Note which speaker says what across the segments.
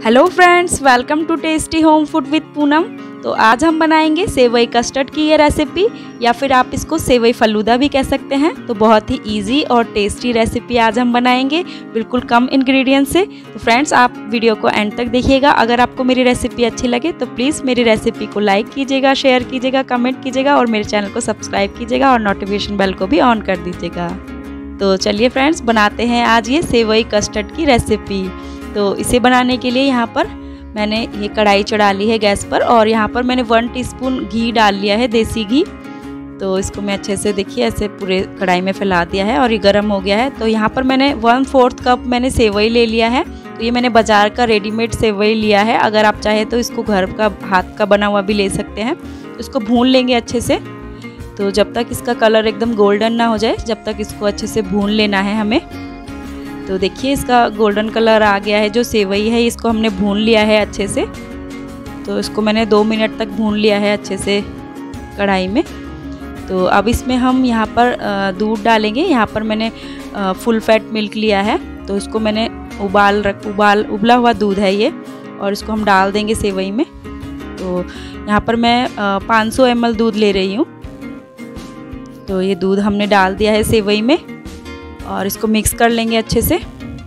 Speaker 1: Hello friends, welcome to tasty home food with Poonam. तो आज हम बनाएंगे सेवई कस्टर्ड की ये रेसिपी, या फिर आप इसको सेवई फलूदा भी कह सकते हैं। तो बहुत ही इजी और टेस्टी रेसिपी आज हम बनाएंगे, बिल्कुल कम इंग्रेडिएंट से। तो फ्रेंड्स, आप वीडियो को एंड तक देखिएगा। अगर आपको मेरी रेसिपी अच्छी लगे तो प्लीज़ मेरी रेसिपी को लाइक कीजिएगा, शेयर कीजिएगा, कमेंट कीजिएगा और मेरे चैनल को सब्सक्राइब कीजिएगा और नोटिफिकेशन बेल को भी ऑन कर दीजिएगा। तो चलिए फ्रेंड्स, बनाते हैं आज ये सेवई कस्टर्ड की रेसिपी। तो इसे बनाने के लिए यहाँ पर मैंने ये कढ़ाई चढ़ा ली है गैस पर, और यहाँ पर मैंने 1 टीस्पून घी डाल लिया है, देसी घी। तो इसको मैं अच्छे से देखिए ऐसे पूरे कढ़ाई में फैला दिया है और ये गर्म हो गया है। तो यहाँ पर मैंने 1/4 कप मैंने सेवई ले लिया है। तो ये मैंने बाज़ार का रेडीमेड सेवई लिया है। अगर आप चाहे तो इसको घर का हाथ का बना हुआ भी ले सकते हैं। तो इसको भून लेंगे अच्छे से। तो जब तक इसका कलर एकदम गोल्डन ना हो जाए, जब तक इसको अच्छे से भून लेना है हमें। तो देखिए इसका गोल्डन कलर आ गया है। जो सेवई है इसको हमने भून लिया है अच्छे से। तो इसको मैंने 2 मिनट तक भून लिया है अच्छे से कढ़ाई में। तो अब इसमें हम यहाँ पर दूध डालेंगे। यहाँ पर मैंने फुल फैट मिल्क लिया है। तो इसको मैंने उबला हुआ दूध है ये, और इसको हम डाल देंगे सेवई में। तो यहाँ पर मैं 500 ml दूध ले रही हूँ। तो ये दूध हमने डाल दिया है सेवई में और इसको मिक्स कर लेंगे अच्छे से।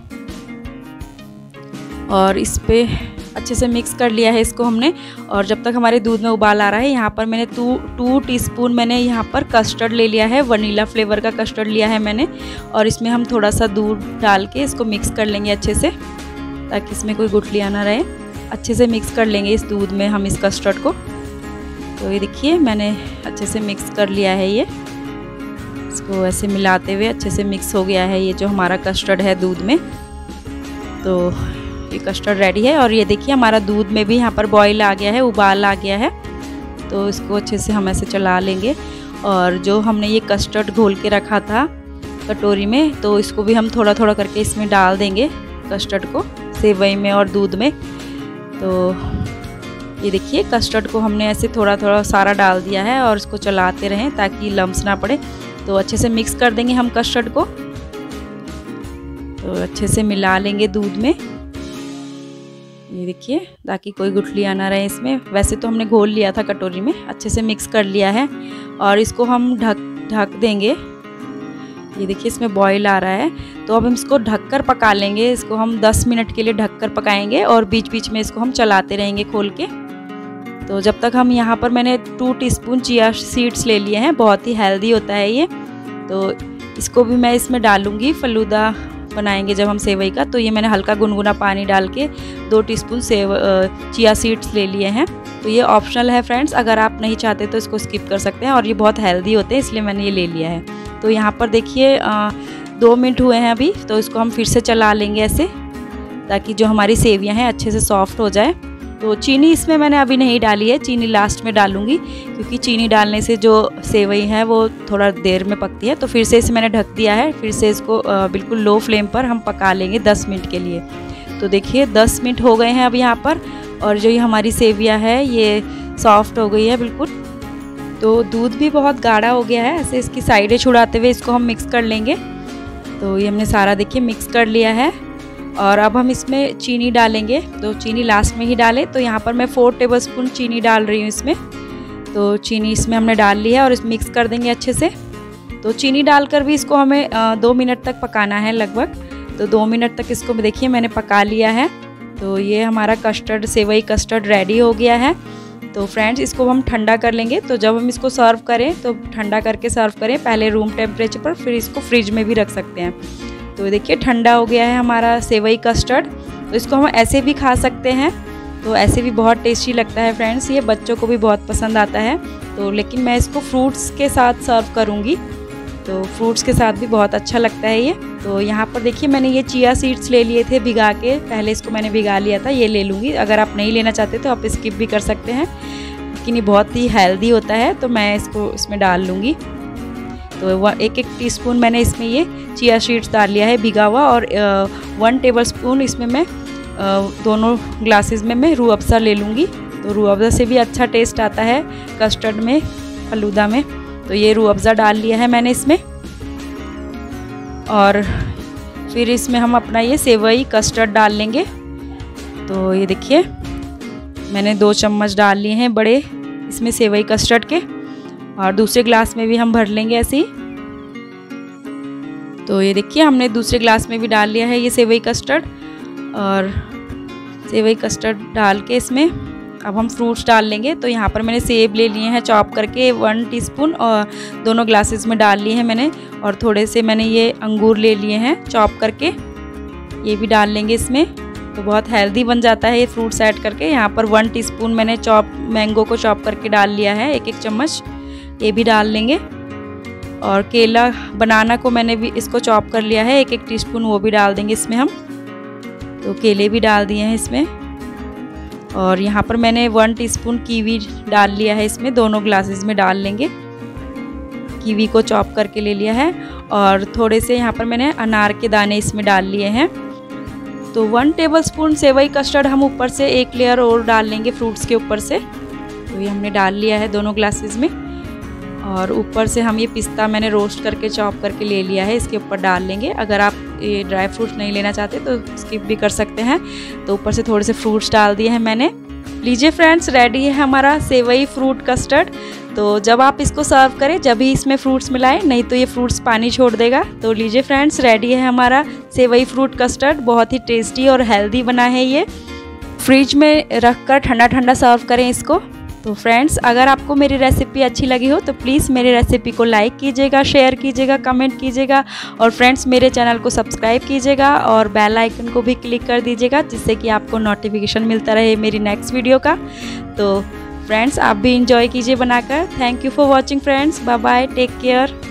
Speaker 1: और इस पे अच्छे से मिक्स कर लिया है इसको हमने। और जब तक हमारे दूध में उबाल आ रहा है, यहाँ पर मैंने 2 टीस्पून मैंने यहाँ पर कस्टर्ड ले लिया है, वनीला फ्लेवर का कस्टर्ड लिया है मैंने। और इसमें हम थोड़ा सा दूध डाल के इसको मिक्स कर लेंगे अच्छे से, ताकि इसमें कोई गुठलियाँ ना रहे। अच्छे से मिक्स कर लेंगे इस दूध में हम इस कस्टर्ड को। तो ये देखिए मैंने अच्छे से मिक्स कर लिया है ये। इसको ऐसे मिलाते हुए अच्छे से मिक्स हो गया है ये जो हमारा कस्टर्ड है दूध में। तो ये कस्टर्ड रेडी है। और ये देखिए हमारा दूध में भी यहाँ पर बॉईल आ गया है, उबाल आ गया है। तो इसको अच्छे से हम ऐसे चला लेंगे। और जो हमने ये कस्टर्ड घोल के रखा था कटोरी में, तो इसको भी हम थोड़ा थोड़ा करके इसमें डाल देंगे, कस्टर्ड को सेवई में और दूध में। तो ये देखिए कस्टर्ड को हमने ऐसे थोड़ा थोड़ा सारा डाल दिया है, और इसको चलाते रहें ताकि लम्स ना पड़े। तो अच्छे से मिक्स कर देंगे हम कस्टर्ड को। तो अच्छे से मिला लेंगे दूध में, ये देखिए, ताकि कोई गुठलियाँ ना रहे इसमें। वैसे तो हमने घोल लिया था कटोरी में, अच्छे से मिक्स कर लिया है। और इसको हम ढक देंगे। ये देखिए इसमें बॉईल आ रहा है। तो अब हम इसको ढककर पका लेंगे। इसको हम 10 मिनट के लिए ढककर पकाएंगे, और बीच बीच में इसको हम चलाते रहेंगे खोल के। तो जब तक हम यहाँ पर मैंने 2 टीस्पून चिया सीड्स ले लिए हैं, बहुत ही हेल्दी होता है ये। तो इसको भी मैं इसमें डालूँगी, फलूदा बनाएंगे जब हम सेवई का। तो ये मैंने हल्का गुनगुना पानी डाल के 2 टीस्पून चिया सीड्स ले लिए हैं। तो ये ऑप्शनल है फ्रेंड्स, अगर आप नहीं चाहते तो इसको स्किप कर सकते हैं। और ये बहुत हेल्दी होते हैं, इसलिए मैंने ये ले लिया है। तो यहाँ पर देखिए 2 मिनट हुए हैं अभी। तो इसको हम फिर से चला लेंगे ऐसे, ताकि जो हमारी सेवियाँ हैं अच्छे से सॉफ्ट हो जाए। तो चीनी इसमें मैंने अभी नहीं डाली है, चीनी लास्ट में डालूंगी, क्योंकि चीनी डालने से जो सेवई है वो थोड़ा देर में पकती है। तो फिर से इसे मैंने ढक दिया है। फिर से इसको बिल्कुल लो फ्लेम पर हम पका लेंगे 10 मिनट के लिए। तो देखिए 10 मिनट हो गए हैं अब यहाँ पर, और जो ये हमारी सेवियाँ है ये सॉफ्ट हो गई है बिल्कुल। तो दूध भी बहुत गाढ़ा हो गया है। ऐसे इसकी साइडें छुड़ाते हुए इसको हम मिक्स कर लेंगे। तो ये हमने सारा देखिए मिक्स कर लिया है। और अब हम इसमें चीनी डालेंगे। तो चीनी लास्ट में ही डालें। तो यहाँ पर मैं 4 टेबलस्पून चीनी डाल रही हूँ इसमें। तो चीनी इसमें हमने डाल ली है, और इस मिक्स कर देंगे अच्छे से। तो चीनी डालकर भी इसको हमें 2 मिनट तक पकाना है लगभग। तो 2 मिनट तक इसको देखिए मैंने पका लिया है। तो ये हमारा कस्टर्ड सेवई कस्टर्ड रेडी हो गया है। तो फ्रेंड्स, इसको हम ठंडा कर लेंगे। तो जब हम इसको सर्व करें तो ठंडा करके सर्व करें, पहले रूम टेम्परेचर पर, फिर इसको फ्रिज में भी रख सकते हैं। तो देखिए ठंडा हो गया है हमारा सेवई कस्टर्ड। तो इसको हम ऐसे भी खा सकते हैं। तो ऐसे भी बहुत टेस्टी लगता है फ्रेंड्स, ये बच्चों को भी बहुत पसंद आता है। तो लेकिन मैं इसको फ्रूट्स के साथ सर्व करूँगी। तो फ्रूट्स के साथ भी बहुत अच्छा लगता है ये। तो यहाँ पर देखिए मैंने ये चिया सीड्स ले लिए थे भिगा के, पहले इसको मैंने भिगा लिया था, ये ले लूँगी। अगर आप नहीं लेना चाहते तो आप स्किप भी कर सकते हैं, लेकिन ये बहुत ही हेल्दी होता है। तो मैं इसको इसमें डाल लूँगी। तो 1 टीस्पून मैंने इसमें ये चिया सीड्स डाल लिया है भिगा हुआ। और 1 टेबलस्पून इसमें मैं दोनों ग्लासेस में मैं रूह अफ़ज़ा ले लूँगी। तो रूह अफ़ज़ा से भी अच्छा टेस्ट आता है कस्टर्ड में, फलूदा में। तो ये रूह अफ़ज़ा डाल लिया है मैंने इसमें। और फिर इसमें हम अपना ये सेवई कस्टर्ड डाल लेंगे। तो ये देखिए मैंने 2 चम्मच डाल लिए हैं बड़े इसमें सेवई कस्टर्ड के, और दूसरे ग्लास में भी हम भर लेंगे ऐसे ही। तो ये देखिए हमने दूसरे ग्लास में भी डाल लिया है ये सेवई कस्टर्ड, और सेवई कस्टर्ड डाल के इसमें अब हम फ्रूट्स डाल लेंगे। तो यहाँ पर मैंने सेब ले लिए हैं चॉप करके 1 टीस्पून, और दोनों ग्लासेस में डाल लिए हैं मैंने, और थोड़े से मैंने ये अंगूर ले लिए हैं चॉप करके, ये भी डाल लेंगे इसमें। तो बहुत हेल्दी बन जाता है ये फ्रूट्स ऐड करके। यहाँ पर 1 टीस्पून मैंने मैंगो को चॉप करके डाल लिया है, 1-1 चम्मच ये भी डाल लेंगे। और केला बनाना को मैंने भी इसको चॉप कर लिया है, 1-1 टीस्पून वो भी डाल देंगे इसमें हम। तो केले भी डाल दिए हैं इसमें। और यहाँ पर मैंने 1 टीस्पून कीवी डाल लिया है इसमें, दोनों ग्लासेस में डाल लेंगे। कीवी को चॉप करके ले लिया है, और थोड़े से यहाँ पर मैंने अनार के दाने इसमें डाल लिए हैं। तो 1 टेबलस्पून सेवई कस्टर्ड हम ऊपर से 1 लेयर और डाल लेंगे फ्रूट्स के ऊपर से। तो ये हमने डाल लिया है दोनों ग्लासेस में, और ऊपर से हम ये पिस्ता मैंने रोस्ट करके चॉप करके ले लिया है, इसके ऊपर डाल लेंगे। अगर आप ये ड्राई फ्रूट्स नहीं लेना चाहते तो स्किप भी कर सकते हैं। तो ऊपर से थोड़े से फ्रूट्स डाल दिए हैं मैंने। लीजिए फ्रेंड्स, रेडी है हमारा सेवई फ्रूट कस्टर्ड। तो जब आप इसको सर्व करें जब ही इसमें फ्रूट्स मिलाएं, नहीं तो ये फ्रूट्स पानी छोड़ देगा। तो लीजिए फ्रेंड्स, रेडी है हमारा सेवई फ्रूट कस्टर्ड। बहुत ही टेस्टी और हेल्दी बना है ये। फ्रिज में रख कर ठंडा ठंडा सर्व करें इसको। तो फ्रेंड्स, अगर आपको मेरी रेसिपी अच्छी लगी हो तो प्लीज़ मेरी रेसिपी को लाइक कीजिएगा, शेयर कीजिएगा, कमेंट कीजिएगा, और फ्रेंड्स मेरे चैनल को सब्सक्राइब कीजिएगा और बेल आइकन को भी क्लिक कर दीजिएगा, जिससे कि आपको नोटिफिकेशन मिलता रहे मेरी नेक्स्ट वीडियो का। तो फ्रेंड्स, आप भी इंजॉय कीजिए बनाकर। Thank you for watching friends. Bye bye, take care.